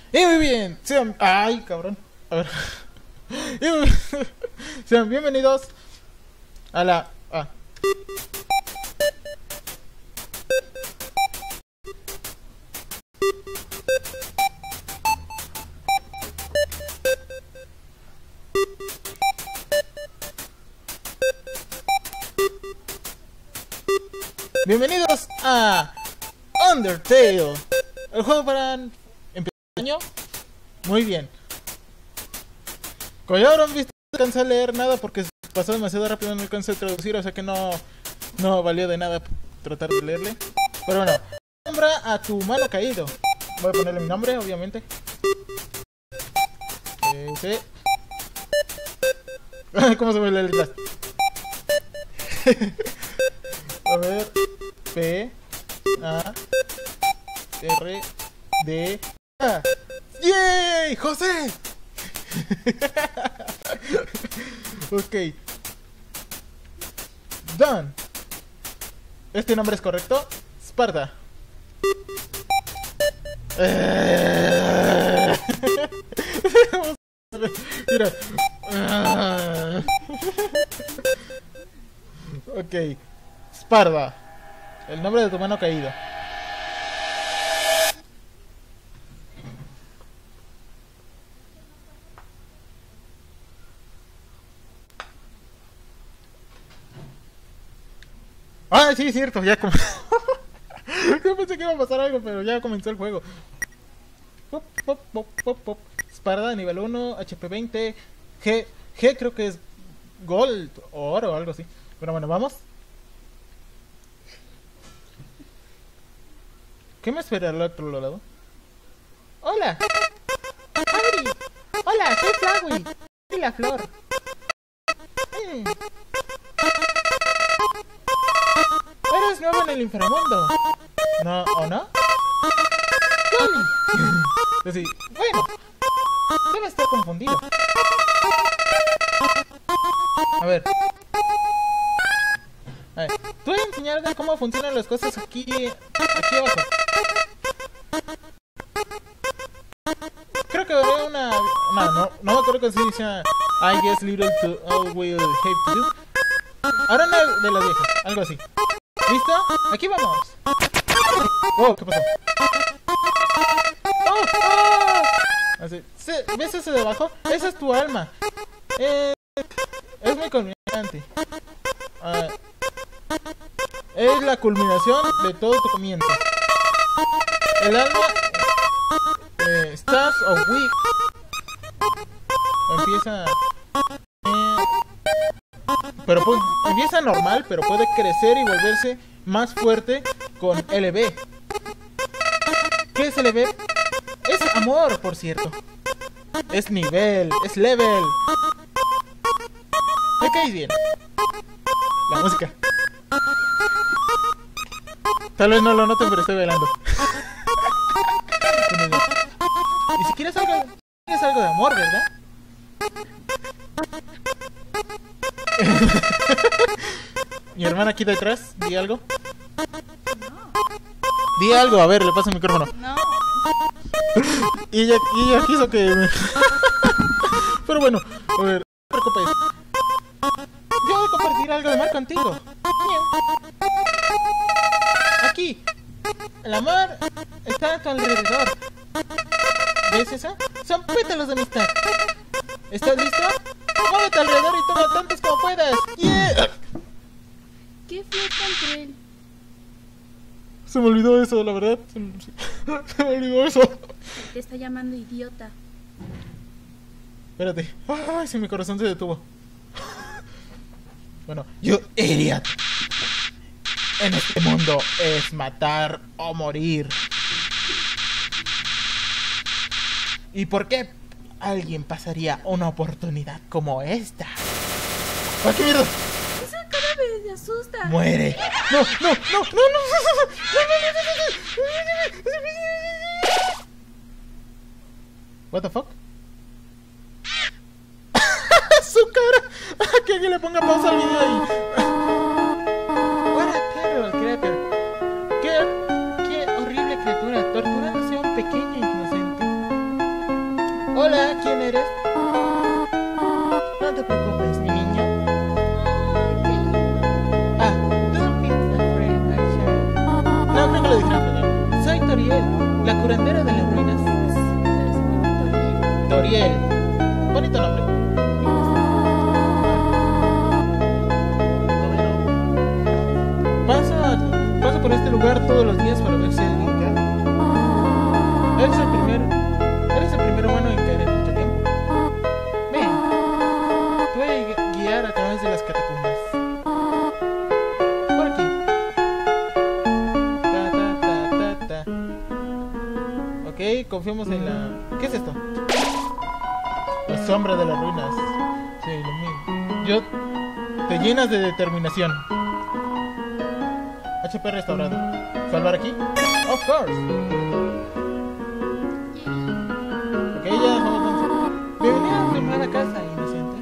Y muy bien, sean... Ay, cabrón. A ver. Sean bienvenidos a la... Bienvenidos a Undertale, el juego para empezar el año. Muy bien. Como ya habrán visto, no alcancé a leer nada porque pasó demasiado rápido, no alcancé a traducir, o sea que no valió de nada tratar de leerle. Pero bueno, nombra a tu mano caído. Voy a ponerle mi nombre, obviamente. Sí. ¿Cómo se ve la letra? A ver. P A R D A. ¡Yay! ¡José! Ok. Done. ¿Este nombre es correcto? Sparta. Mira. Ok. Sparda. El nombre de tu mano caída. Ah, sí, cierto, ya comenzó. Yo pensé que iba a pasar algo, pero ya comenzó el juego. Pop, pop, pop, pop, pop. Sparda, nivel 1, HP 20. G creo que es Gold o oro o algo así. Pero bueno, vamos. ¿Qué me espera al otro lado? ¡Hola! ¡Abri! ¡Hola! ¡Soy Flowey! ¡Soy la flor! ¿Eres nuevo en el inframundo? ¿No? ¿O no? ¡Johnny! Así, bueno, debe estar confundido. A ver. Te voy a enseñar cómo funcionan las cosas aquí abajo. Creo que veré una... No me acuerdo que se dice I guess little to all will have to do. Ahora una de las viejas, algo así. ¿Listo? Aquí vamos. Oh, ¿qué pasó? Así. ¿Ves ese de abajo? Esa es tu alma. Es muy conveniente. Es la culminación de todo tu comienzo. El alma Stars of Week empieza pero empieza normal, pero puede crecer y volverse más fuerte con LB. ¿Qué es LB? Es amor, por cierto. Es nivel, es level. Me caes bien. La música. Tal vez no lo noten, pero estoy bailando. Y si quieres algo de amor, ¿verdad? Mi hermana aquí detrás, di algo. Di algo, a ver, le paso el micrófono. No. Y ella quiso que me... Pero bueno, a ver, no te preocupes. Yo voy a compartir algo de amor contigo. Aquí. El amor está a tu alrededor. ¿Ves eso? Son pétalos de amistad. ¿Estás listo? Muévete alrededor y toma tantos como puedas. ¡Yeah! ¿Qué fue tan cruel? Se me olvidó eso, la verdad. Se me olvidó eso. Te está llamando idiota. Espérate. Ay, si mi corazón se detuvo. Bueno, you idiot. En este mundo es matar o morir. ¿Y por qué alguien pasaría una oportunidad como esta? ¡Ah, qué mierda! Esa cara me asusta. ¡Muere! ¡No, no, no, no, no! ¿What the fuck? ¡Su cara! Que alguien le ponga pausa al video ahí. What a terrible creature. Qué horrible criatura, torturando a un pequeño inocente. Toriel. Bonito nombre. Paso por este lugar todos los días para ver si alguien cae. Eres el primer humano en caer en mucho tiempo. Ven, te voy a guiar a través de las catacumbas. Por aquí. Ta. Ok, confiamos en la... ¿Qué es esto? La sombra de las ruinas. Se ilumina. Te llenas de determinación. HP restaurado. ¿Salvar aquí? Of course. Ok, ya estamos. Bienvenido a mi nueva casa, inocente.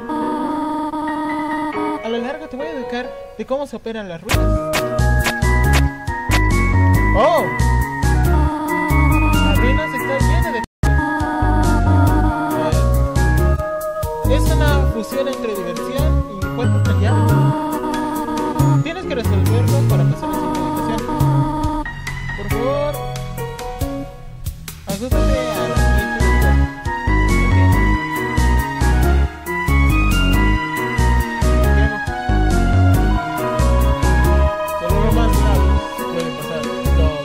A lo largo te voy a educar de cómo se operan las ruinas. ¡Oh! Las ruinas están llenas de... Es una fusión entre diversión y cuerpo callado. Tienes que resolverlo para pasar a la siguiente habitación. Por favor, ajustate a la siguiente habitación. Solo lo más grave puede pasar. Dos,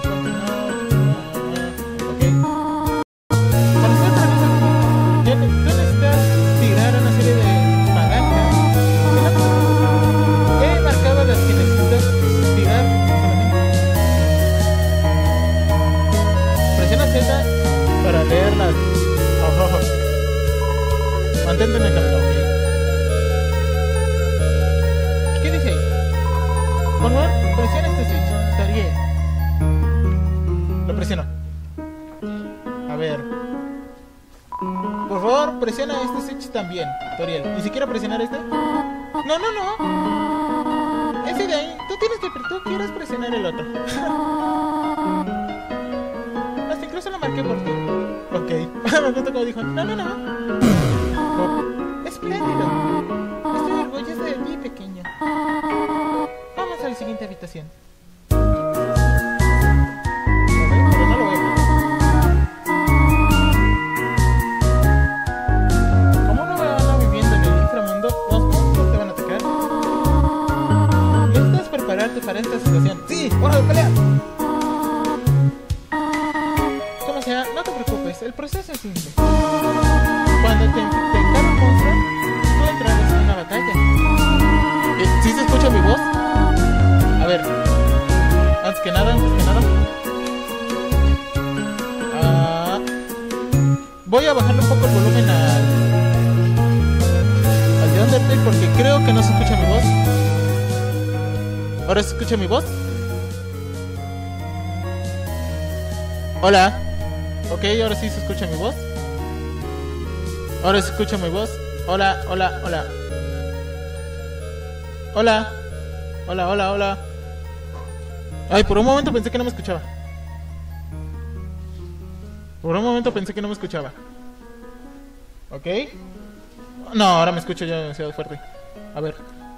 ok. Para hacer otra cosa, tú necesitas tirar una serie de palancas. He marcado las que necesitas tirar solamente. Presiona Z para leerlas. Mantente en el camino, ok. ¿Qué dice ahí? Por favor, presiona este switch. Toriel. Lo presiono. A ver. Por favor, presiona este switch también, Toriel. ¿Ni siquiera presionar este? No. Ese de ahí, tú quieres presionar el otro. Hasta incluso lo marqué por ti. Ok. Me gusta como dijo, no. Espléndido. Estoy orgulloso de ti, pequeño. Vamos a la siguiente habitación. Pero no lo veo. Como uno va viviendo en el inframundo, los monstruos te van a atacar. ¿Necesitas prepararte para esta situación? ¡Sí! ¡Hora de pelear! Como sea, no te preocupes, el proceso es simple. Cuando te encara un monstruo, tú entrarás en una batalla. ¿Sí se escucha mi voz? A ver, antes que nada. Voy a bajarle un poco el volumen al de Undertale porque creo que no se escucha mi voz. ¿Ahora se escucha mi voz? Hola. Ok, ahora sí se escucha mi voz. Ahora se escucha mi voz. Hola. Ay, por un momento pensé que no me escuchaba. Ok. No, ahora me escucho ya demasiado fuerte. A ver.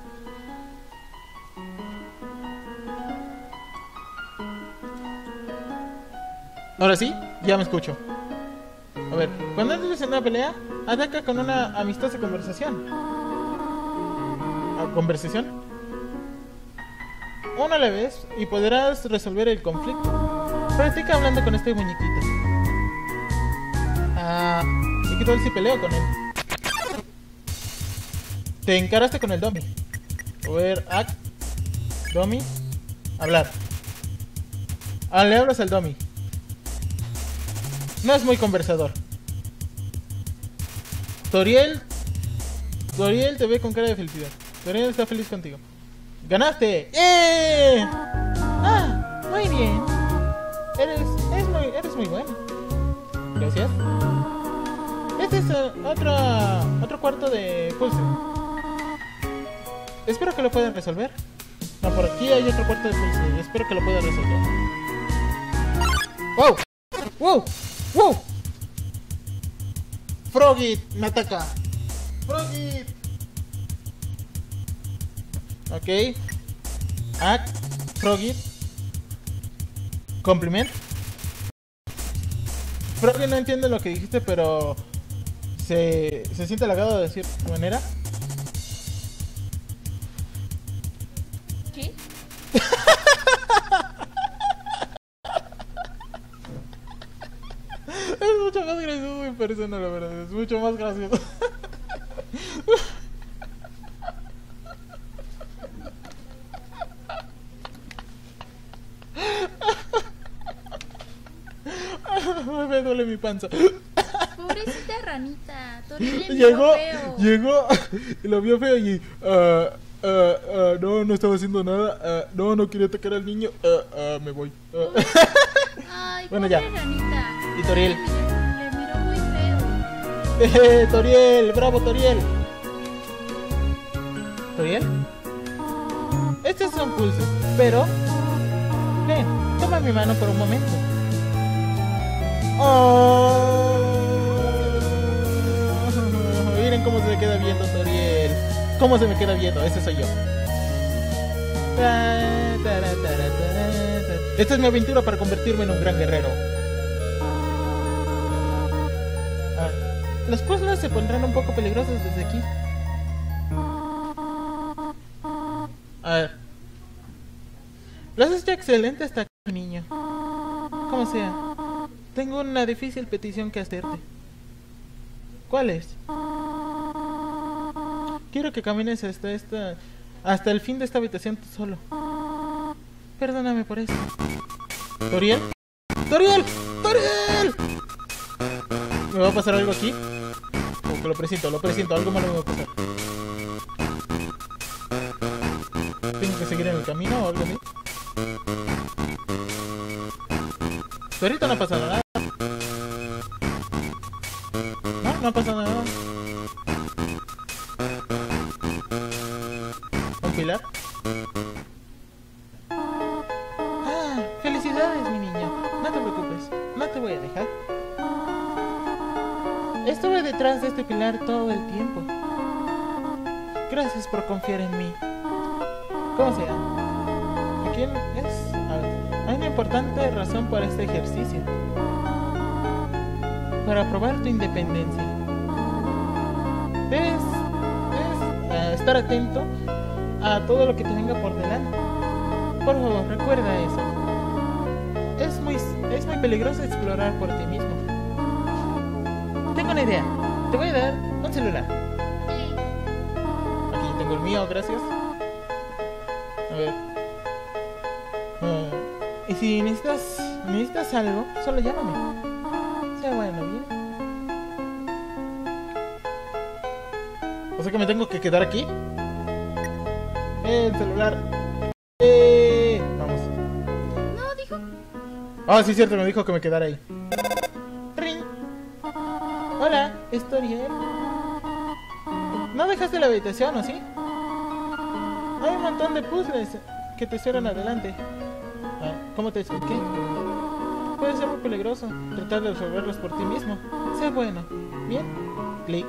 Ahora sí, ya me escucho. A ver, cuando entres en una pelea, ataca con una amistosa conversación. ¿Conversación? Una a la vez y podrás resolver el conflicto. Practica hablando con este muñequito. ¿Y qué tal si peleo con él? Te encaraste con el Domi. A ver, Domi. Hablar. Le hablas al Domi. No es muy conversador. Toriel te ve con cara de felicidad. Toriel está feliz contigo. ¡Ganaste! ¡Eh! Muy bien. Eres muy bueno. Gracias. Este es otro cuarto de pulse. Espero que lo puedan resolver. No, por aquí hay otro cuarto de pulse. Espero que lo puedan resolver. ¡Wow! Frogit me ataca. Frogit. Ok. Frogit. Compliment. Frogit, no entiendo lo que dijiste, pero se siente halagado de cierta manera. ¿Qué? Es mucho más gracioso en persona, la verdad. Es mucho más gracioso. Me duele mi panza. Pobrecita ranita. Toriel le miró feo. Llegó y lo vio feo y no estaba haciendo nada. No quería atacar al niño. Me voy. Ay, Bueno, pobre ya. ranita. Y Toriel. Le miró muy feo. Toriel, bravo Toriel. ¿Toriel? Estos son pulsos, pero ven, toma mi mano por un momento. Oh, miren cómo se me queda viendo Toriel. ¿Cómo se me queda viendo? Ese soy yo. Esta es mi aventura para convertirme en un gran guerrero. Los puzzles se pondrán un poco peligrosos desde aquí. A ver. Lo has hecho excelente hasta aquí, niño. Como sea, tengo una difícil petición que hacerte. ¿Cuál es? Quiero que camines hasta el fin de esta habitación tú solo. Perdóname por eso. ¿Toriel? ¡Toriel! ¡Toriel! ¿Me va a pasar algo aquí? Lo presiento, algo malo me va a pasar. ¿Tengo que seguir en el camino o algo así? Pero ahorita no ha pasado nada. No ha pasado nada. ¿Un pilar? Felicidades, mi niño. No te preocupes, no te voy a dejar. Estuve detrás de este pilar todo el tiempo. Gracias por confiar en mí. ¿Cómo sea? Aquí hay una importante razón para este ejercicio. Para probar tu independencia. Debes estar atento a todo lo que te venga por delante. Por favor, recuerda eso. Es muy peligroso explorar por ti mismo. Tengo una idea. Te voy a dar un celular. Aquí tengo el mío, gracias. A ver. Y si necesitas algo, solo llámame. Sea bueno, bien. O sea que me tengo que quedar aquí. El celular. Vamos. No, dijo. Ah, sí, cierto, me dijo que me quedara ahí. Ring. Hola, ¿es Toriel? ¿No dejaste la habitación, o sí? Hay un montón de puzzles que te esperan adelante. ¿Cómo te expliqué? Puede ser muy peligroso tratar de resolverlos por ti mismo. Sé bueno. ¿Bien? Clic.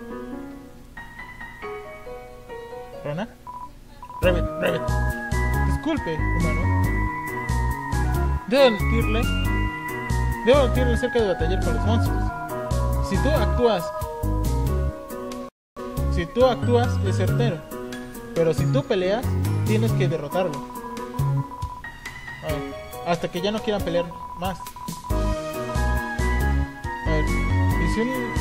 ¿Rona? Rabbit. Disculpe, humano. Debo advertirle acerca de batallar con los monstruos. Si tú actúas es certero. Pero si tú peleas, tienes que derrotarlo. Hasta que ya no quieran pelear más. A ver, y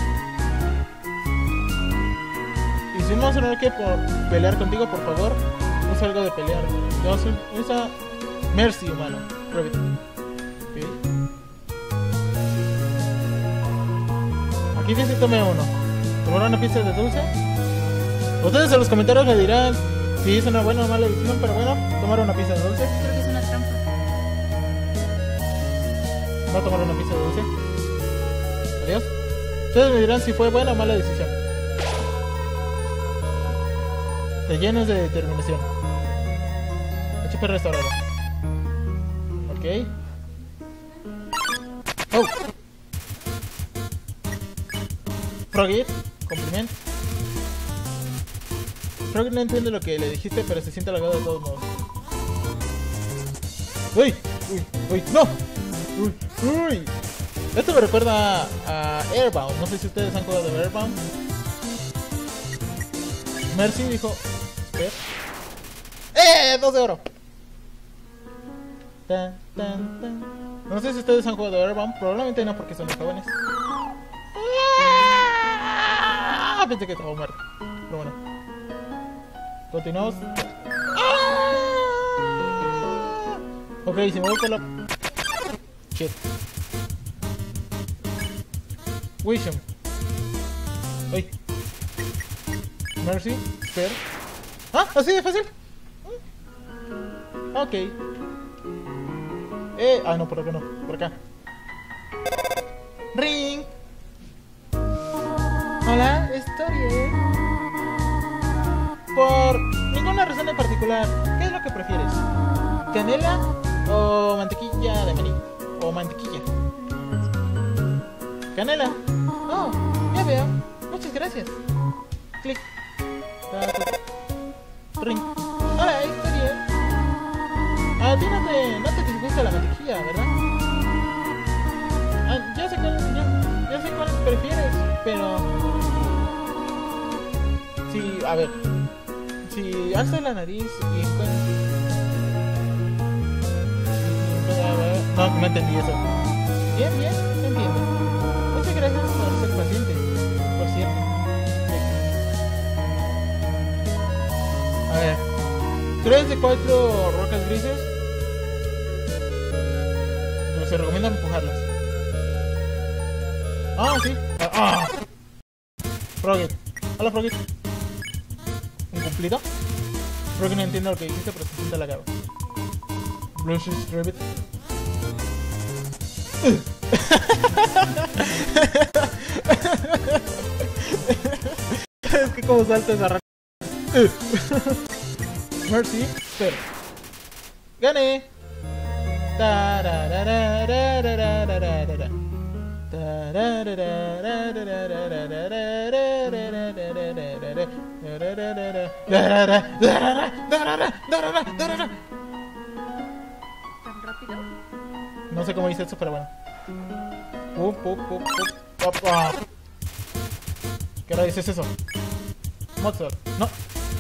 si un monstruo no quiere pelear contigo, por favor, usa algo de pelear. Usa Mercy, humano. Rabbit. Okay. Aquí dice tome uno. ¿Tomar una pizza de dulce? Ustedes en los comentarios me dirán si es una buena o mala decisión, pero bueno, tomar una pizza de dulce. Creo que es una trampa. Va a tomar una pizza de dulce. Adiós. Ustedes me dirán si fue buena o mala decisión. Te llenas de determinación. HP restaurado. Ok. Oh. Froggy, compliment. Froggy no entiende lo que le dijiste, pero se siente halagado de todos modos. ¡Uy! ¡Uy! ¡No! ¡Uy! ¡Uy! Esto me recuerda a Airbound. No sé si ustedes han jugado de Airbound. Mercy dijo... ¿Qué? 2 de oro. Tan, tan, tan. No sé si ustedes han jugado de Airbound. Probablemente no, porque son los jóvenes. Pensé que estaba muerto. Pero bueno. Continuamos. Ok, si me voy por la... Shit. Wisdom. Ay. Mercy. Spare. Ah, así de fácil. Ok. No, por acá no. Por acá. Ring. Hola, Story. Por ninguna razón en particular, ¿qué es lo que prefieres? ¿Canela o mantequilla de maní? ¿O mantequilla? ¿Canela? Oh, ya veo. Muchas gracias. Clic. Ring. Hola, Story. A ti no te disgusta la mantequilla, ¿verdad? Ya sé cuál prefieres, pero... Sí, a ver. Si alzas la nariz y encuentras... No entendí eso. Bien, entiendo. Muchas gracias por ser paciente, por cierto. A ver. 3 de 4 rocas grises. Pero se recomienda empujarlas. Sí. Frogget. Hola, Frogget. ¿Un cumplido? Creo que no entiendo lo que dijiste, pero se siente halagado. Blush Rabbit. Es que como salta esa rana. Mercy, pero gané. ¿Tan rápido? No sé cómo hice eso, pero bueno. ¿Qué hora dices eso? Mozart. No.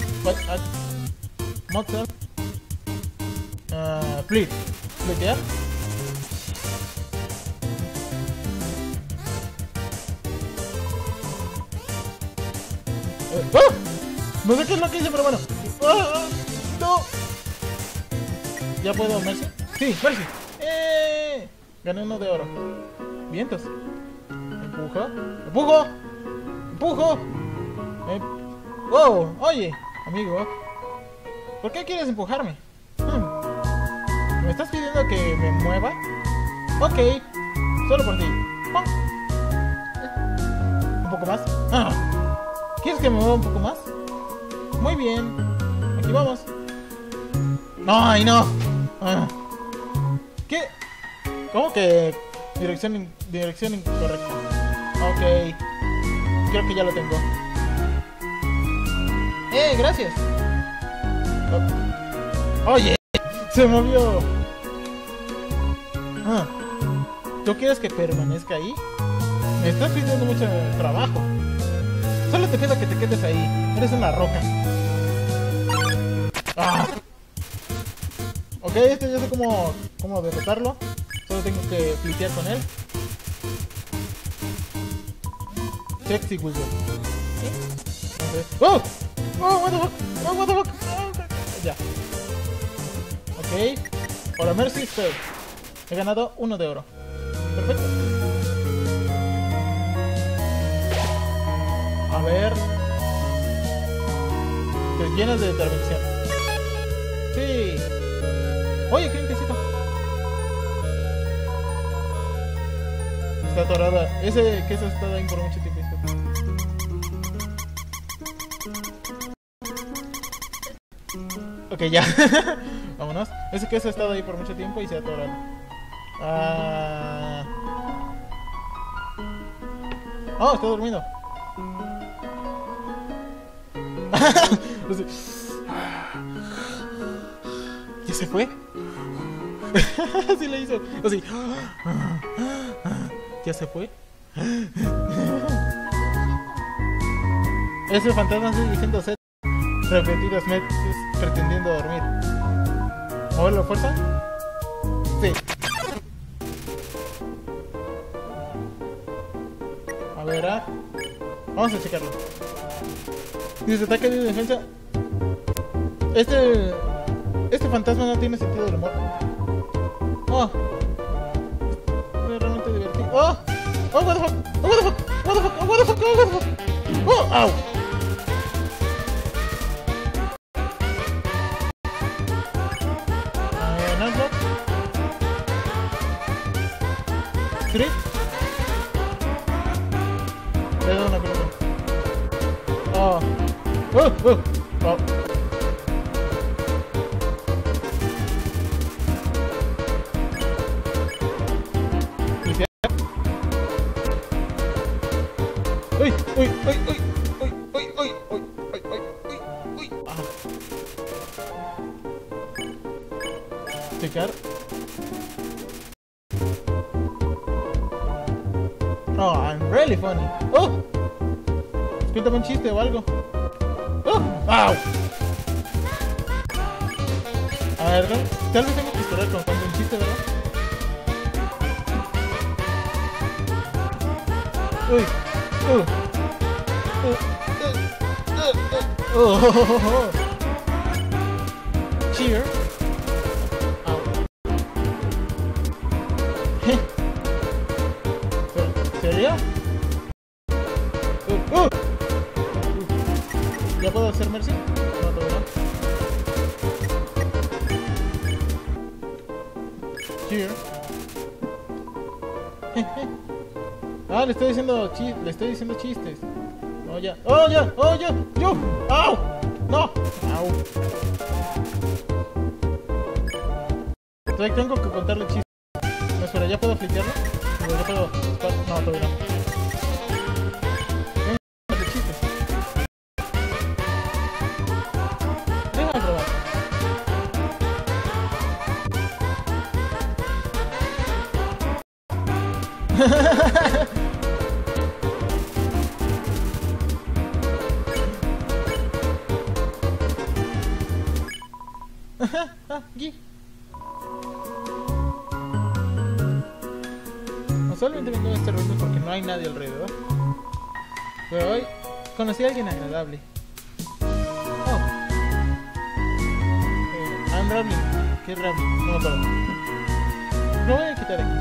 Mozart. Fleet. ¿Fleetear? No sé qué es lo que hice, pero bueno. No. ¿Ya puedo, Mercy? Sí, Mercy. Gané 1 de oro. Vientos. Empujo. Oh, oye, amigo. ¿Por qué quieres empujarme? ¿Me estás pidiendo que me mueva? Ok, solo por ti. ¿Un poco más? ¿Quieres que me mueva un poco más? Muy bien. Aquí vamos. ¡Ay, no! ¿Qué? ¿Cómo que dirección incorrecta? Ok. Creo que ya lo tengo. Gracias. Oye, se movió. ¿Tú quieres que permanezca ahí? Me estás pidiendo mucho trabajo. Solo te pido que te quedes ahí. Eres una roca. Ok, ya sé cómo derrotarlo. Solo tengo que flitear con él. Sexy Wiggle. ¡Oh! What the fuck. Ya. Ok. Hola, Mercy Spell. He ganado 1 de oro. Perfecto. A ver. Te llenas de determinación. Sí. Oye, qué quesito. Está atorada. Ese queso ha estado ahí por mucho tiempo. Ok, ya. Vámonos. Ese queso ha estado ahí por mucho tiempo y se ha atorado. Está durmiendo. ¿Ya se fue? Así le hizo. Así. ¿Ya se fue? Ese fantasma sigue diciendo set repetidas veces pretendiendo dormir. ¿Moverlo a fuerza? Sí. A ver, vamos a checarlo. Dice ataque de defensa. Este fantasma no tiene sentido del humor. Oh. Es realmente divertido. Oh. Oh, what the fuck. Oh, what the fuck. What the fuck. Oh, what the fuck. Oh, what the fuck. Oh, ow. Nightblock. 3. Le doy una pelota. Oh. Oh, oh. Oh. Uy, uy, uy, uy, uy, uy, uy, uy, uy, uy, uy. Checar. Oh, I'm really funny. Oh, cuéntame un chiste o algo. Oh, wow. A ver, ¿no? Tal vez tengo que esperar con cuando un chiste, ¿verdad? Uy. Oh. Cheer. ¿Serio? ¿Ya puedo hacer mercy? No, todavía no. Cheer. Ah, le estoy diciendo chistes. Oh, ya. Oh, ya. Oh, ya. Yo. ¡Au! No. Au. Entonces tengo que contarle chistes. No, espera, ¿ya puedo fliquearlo? ¿Ya puedo? No, todavía no. Tengo que contarle chistes. Déjame probar. Aquí. Usualmente vengo a este reunión porque no hay nadie alrededor. Pero hoy conocí a alguien agradable. Oh. I'm Rabbling. ¿Qué es Rabbling? No me acuerdo. Lo voy a quitar aquí.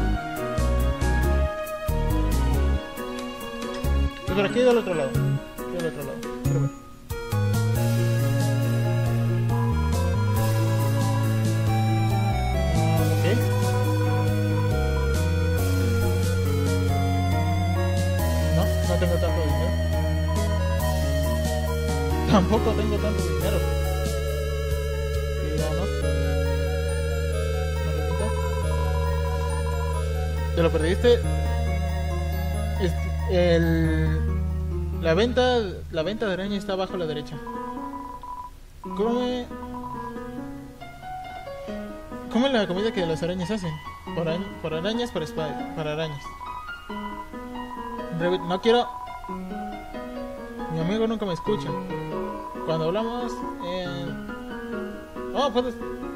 Pero aquí del otro lado. Quiero ver. No tengo tanto dinero. Tampoco tengo tanto dinero. Digamos. ¿Te lo perdiste? La venta de araña está abajo a la derecha. Come la comida que las arañas hacen. Por arañas, para arañas. No quiero. Mi amigo nunca me escucha. Cuando hablamos puedes.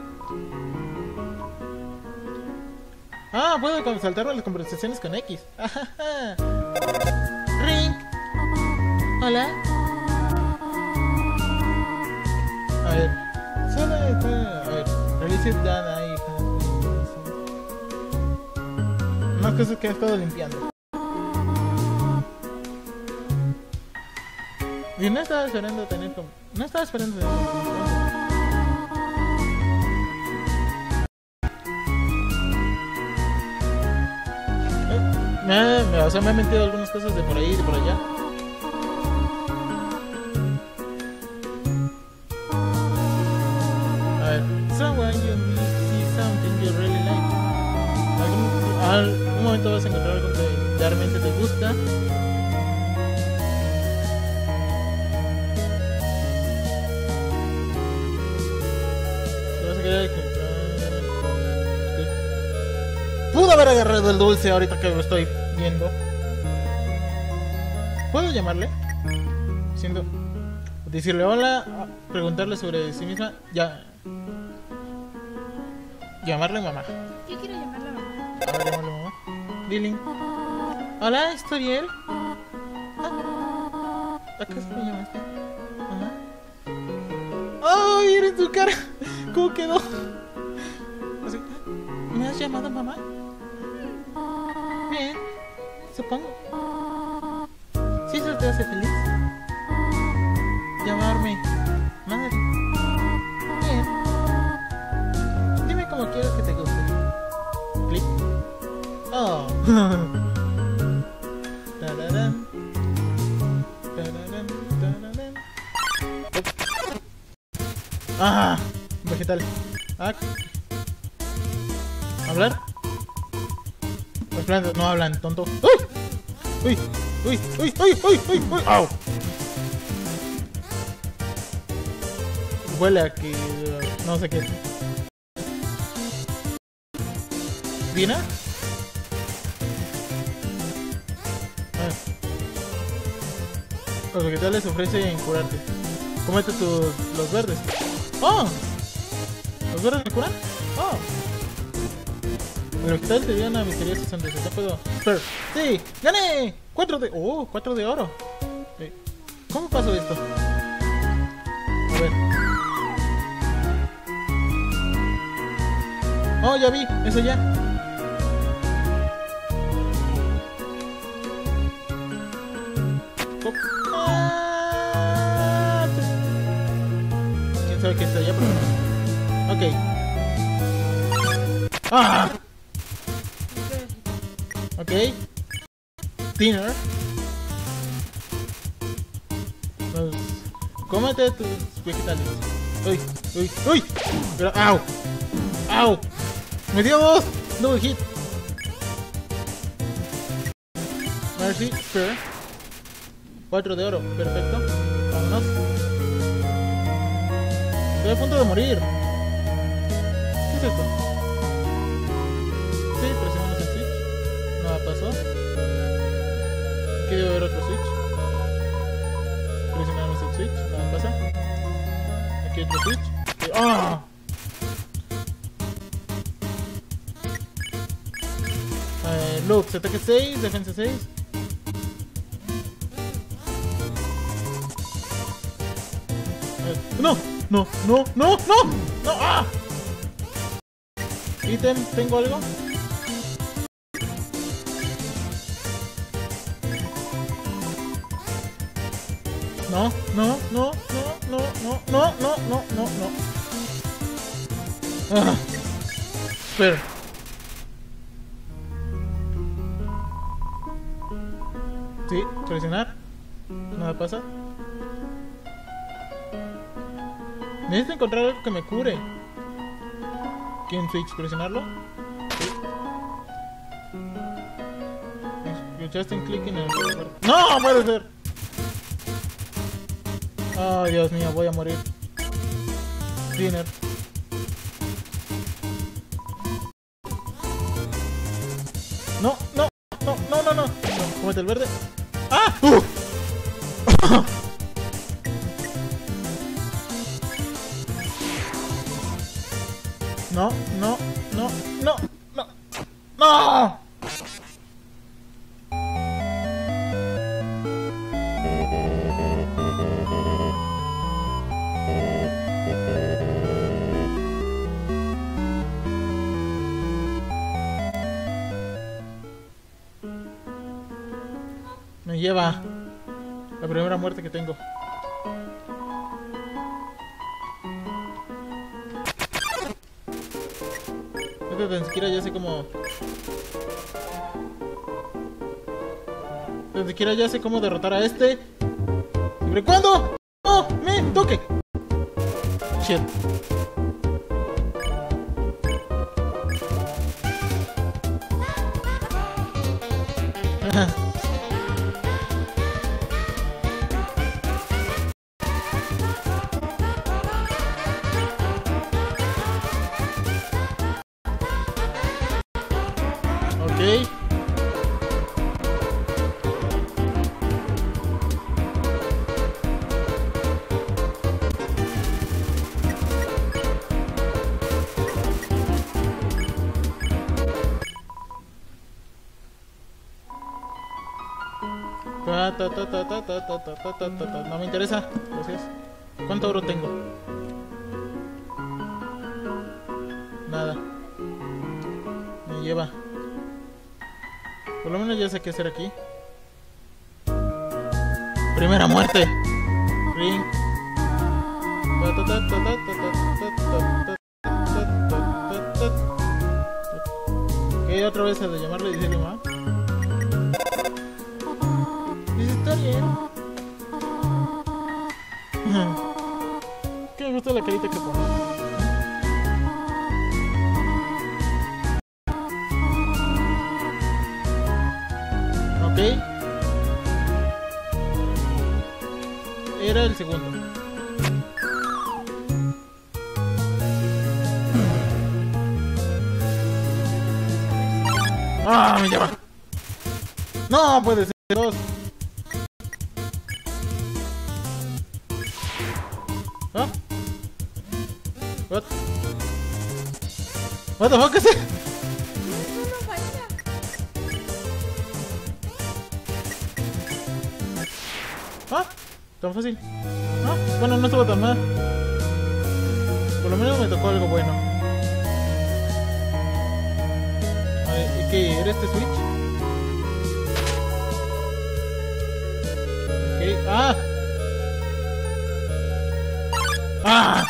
Puedo saltarme las conversaciones con X. Ring. Hola. A ver. Release done ahí. Más cosas que he estado limpiando. Y no estaba esperando tener como... No estaba esperando tener como... me he metido algunas cosas de por ahí y de por allá. A ver. Someone you see something you really like. Algún momento vas a encontrar algo que realmente te gusta. pudo haber agarrado el dulce ahorita que lo estoy viendo. ¿Puedo llamarle? Siendo... Decirle hola, preguntarle sobre sí misma. Ya. Llamarle mamá. Yo quiero llamarla a mamá. A ver, llamarle mamá. Lili. Hola, ¿es Toriel? ¿Acaso me llamaste? Mamá. ¡Ay, eres tu cara! ¿Cómo quedó? Así, ¿me has llamado mamá? Bien, supongo. ¿Sí eso te hace feliz? Llamarme madre. Bien. Dime cómo quieres que te guste. Clic. Oh. Tararán. Tararán, tararán. Ah, vegetal. Ah. ¿Hablar? Las plantas no hablan, tonto. ¡Uy! ¡Uy! ¡Uy! ¡Uy! ¡Uy! ¡Uy! ¡Uy! ¡Uy! ¡Au! Huele a que... no sé qué. ¿Vina? Los vegetales ofrecen curarte. Cómete los verdes. ¡Oh! ¿Los verdes me curan? ¡Oh! Los vegetales te dieron una misteriosa sonrisa. Ya puedo... ¡Sí! ¡Gané! 4 de... ¡Oh! 4 de oro. ¿Cómo pasó esto? A ver. ¡Oh! Ya vi. Eso ya. ¿Quién sabe qué está allá? Ok. ¡Ah! Ok. Dinner. Pues, cómete tus vegetales. ¡Uy! ¡Uy! ¡Uy! Pero, ¡au! ¡Au! ¡Me dio 2! ¡Double hit! Mercy, Spare. 4 de oro, perfecto. Vámonos. Estoy a punto de morir. ¿Qué es esto? Sí, presionamos el switch. Nada pasó. Aquí debe haber otro switch. Presionamos el switch. Nada pasa. Aquí otro switch. ¡Ah! Lux, ataque 6, defensa 6. No, no, no, no, no, no. ¡Ah! Ítem, ¿tengo algo? No, no, no, no, no, no, no, no, no, no, no. Ah. Espera. Sí, presionar. Nada pasa. Necesito encontrar algo que me cure. ¿Quién switch? ¿Presionarlo? Sí. Escuchaste un clic en el... ¡No! ¡Puede ser! ¡Oh, Dios mío! Voy a morir. Dinner. No, no, no, no, no, no. Cómete el verde. ¡Ah! No, no, no, no, no, no. Me lleva la primera muerte que tengo. Ni siquiera ya sé cómo... Ni siquiera ya sé cómo derrotar a este. ¿Siempre cuándo? ¡No! ¡Me toque! Shit. Ok. No me interesa, gracias. ¿Cuánto oro tengo? Nada. Me lleva. Por lo menos ya sé qué hacer aquí. Primera muerte. Ring. Ok, otra vez de llamarle y decirle más. Está bien. Que me gusta la carita que pone. Ok. Era el segundo. ¡Ah! Me lleva. No puede ser dos. ¿Ah? What? What the fuck is it? ¿Ah? ¿Tan fácil? ¿Ah? Bueno, no estuvo tan mal. Por lo menos me tocó algo bueno. A ver, ¿y qué? ¿Era este switch? Ok, ¡ah! ¡Ah!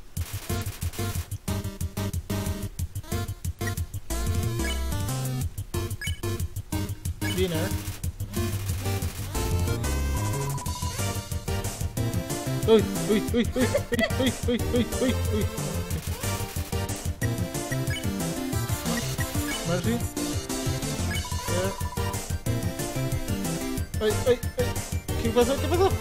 Dinner. Uy, uy, uy, uy, uy, uy, uy, uy, uy. Mercy. Ay, ay, ay. ¿Qué pasó? ¿Qué pasó?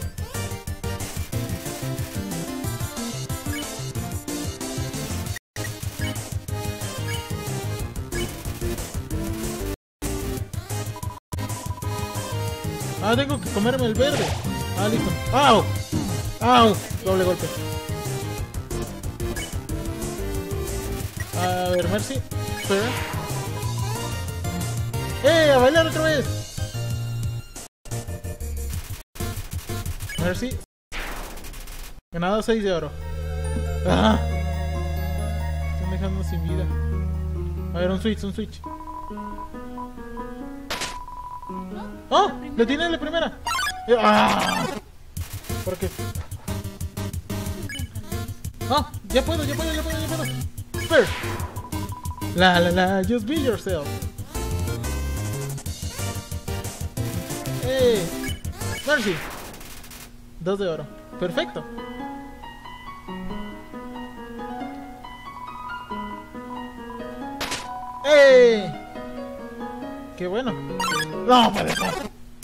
Ah, tengo que comerme el verde. Ah, listo. ¡Au! ¡Au! Doble golpe. A ver, Mercy. Espera. ¡A bailar otra vez! Mercy. Ganado 6 de oro. ¡Ah! Están dejando sin vida. A ver, un switch, un switch. ¡Oh! ¡Le tiene la primera! ¡Ah! ¿Por qué? ¡Oh! ¡Ya puedo, ya puedo, ya puedo, ya puedo! ¡Spare! La la la, just be yourself. Mercy. 2 de oro. Perfecto. ¡Qué bueno! ¡No puede ser!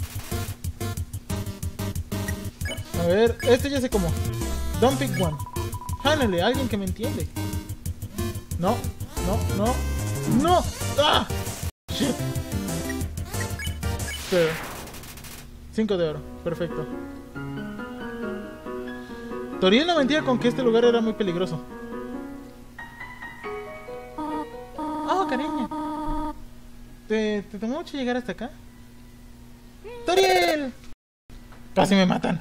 A ver, este ya sé cómo. Don't pick one. Finally, alguien que me entiende. No, no, no. ¡No! ¡Ah! ¡Shit! Pero 5 de oro. Perfecto. Toriel no mentía con que este lugar era muy peligroso. Oh, cariño. ¿Te tomó mucho llegar hasta acá? ¡Toriel! Casi me matan.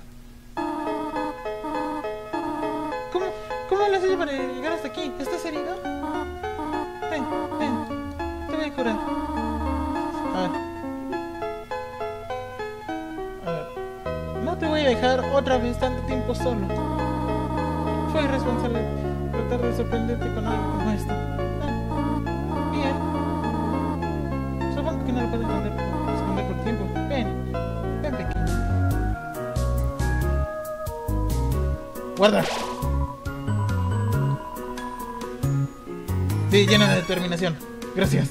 ¿Cómo le haces para llegar hasta aquí? ¿Estás herido? Ven, ven. Te voy a curar. A ver. No te voy a dejar otra vez tanto tiempo solo. Fue irresponsable tratar de sorprenderte con algo como esto. Bien. Supongo que no lo puedes esconder por tiempo. Ven. Ven, pequeño. Guarda. Sí, llena de determinación. Gracias.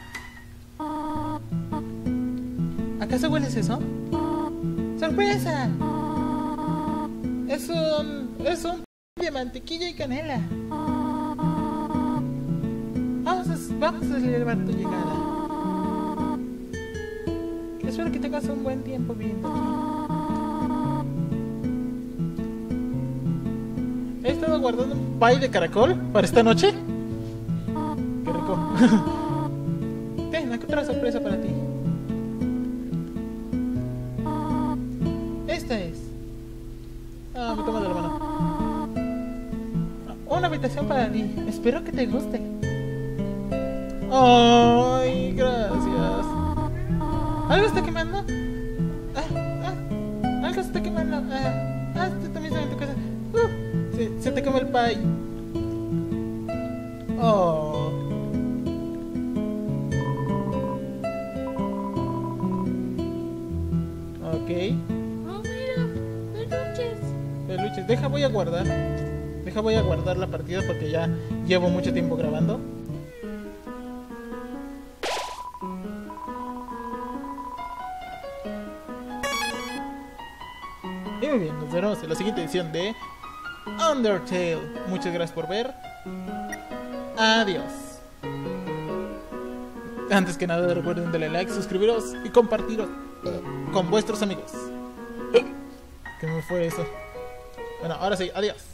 ¿Acaso hueles eso? ¡Sorpresa! Es un de mantequilla y canela. Vamos a celebrar tu llegada. Espero que tengas un buen tiempo viendo aquí. He estado guardando un pie de caracol para esta noche. Qué rico. Ten, aquí otra sorpresa para ti. Esta es. Ah, me toma de la mano. Una habitación para ti. Espero que te guste. Ay, gracias. ¿Algo está quemando? Algo se está quemando. Tú también sabes en tu casa. Se te quemó el pie. Oh. Ok. Oh, mira, peluches. Peluches. Voy a guardar la partida porque ya llevo mucho tiempo grabando. Y muy bien, nos veremos en la siguiente edición de Undertale. Muchas gracias por ver. Adiós. Antes que nada, recuerden darle like, suscribiros y compartiros con vuestros amigos. ¿Qué me fue eso? Bueno, ahora sí, adiós.